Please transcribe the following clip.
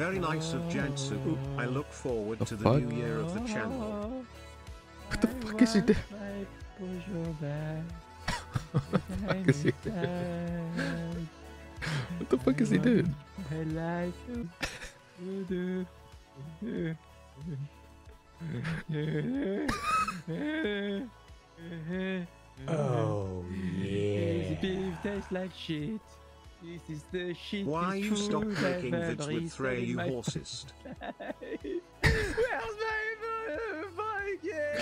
Very nice of Jansu. I look forward to the new year of the channel. What the fuck is he doing? What the fuck is he doing? What the fuck is he doing? Oh yeah. This beef tastes like shit. This is the shit. Why you stop making vids with Frey, you horsist? Where's my bike?